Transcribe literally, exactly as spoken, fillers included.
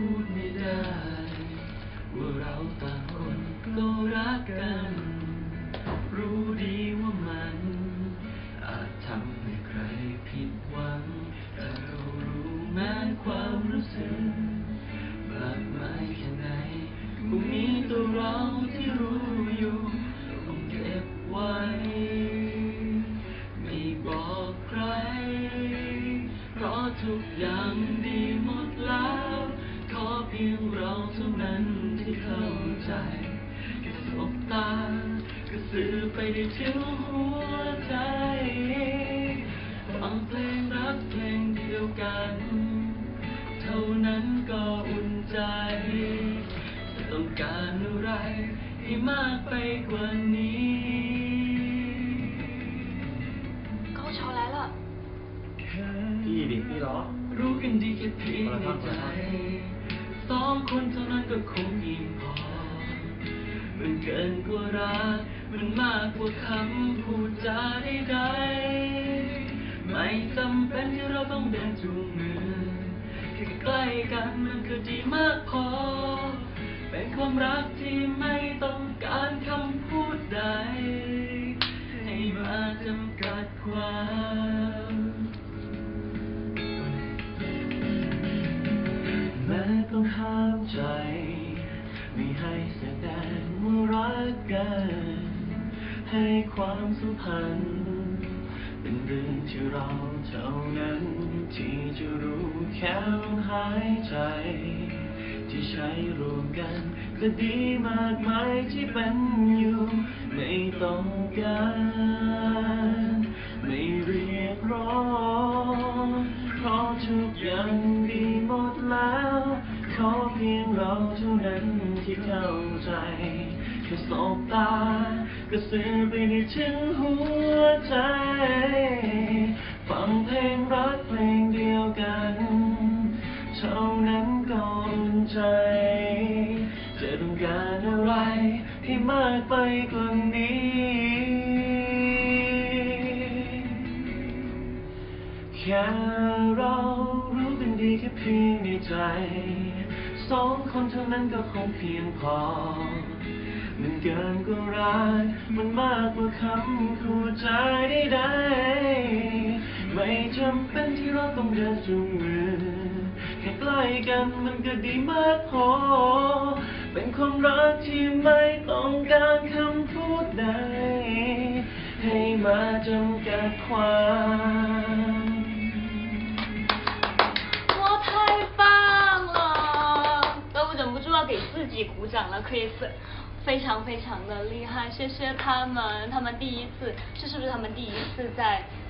ดไม่ได้ว่าเราต่างคนก็รักกันรู้ดีว่ามันอาจทำให้ใครผิดหวังแต่เรารู้แม้ความรู้สึกมากมายแค่ไหนคงมีตัวเราที่รู้อยู่ต้องเก็บไว้ไม่บอกใครเพราะทุกอย่างดีหมดแล้วขอเพียงเราเท่านั้นที่เข้าใจแค่สบตาก็สื่อไปได้ถึงหัวใจฟังเพลงรักเพลงเดียวกันเท่านั้นก็อุ่นใจจะต้องการอะไรให้มากไปกว่านี้高潮来了พี่ดิพี่ร้องรู้กันดีแค่เพียงในใจสองคนเท่านั้นก็คงเพียงพอมันเกินกว่ารักมันมากกว่าคำพูดจาใดๆไม่จำเป็นที่เราต้องเดินจูงมือแค่ใกล้กันมันก็ดีมากพอเป็นความรักที่ไม่ต้องการคำพูดใดให้มาจำกัดความแม้ต้องห้ามใจไม่ให้แสดงว่ารักกันให้ความสัมพันธ์เป็นเรื่องที่เราเท่านั้นที่จะรู้แค่ลมหายใจที่ใช้รวมกันก็ดีมากมายที่เป็นอยู่ไม่ต้องการไม่เรียกร้องเพราะทุกอย่างดีหมดแล้วขอเพียงเราเท่านั้นที่เข้าใจแค่สบตาก็สื่อไปได้ถึงหัวใจฟังเพลงรักเพลงเดียวกันเท่านั้นก็อุ่นใจจะต้องการอะไรให้มากไปกว่านี้แค่เรารู้กันดีแค่เพียงในใจสองคนเท่านั้นก็คงเพียงพอมันเกินกว่ารักมันมากกว่าคำพูดจาใดๆไม่จำเป็นที่เราต้องเดินจูงมือแค่ใกล้กันมันก็ดีมากพอเป็นความรักที่ไม่ต้องการคำพูดใดให้มาจำกัดความ哇，太棒了！都忍不住要给自己鼓掌了 ，Krist， 非常非常的厉害，谢谢他们。他们第一次，这是不是他们第一次在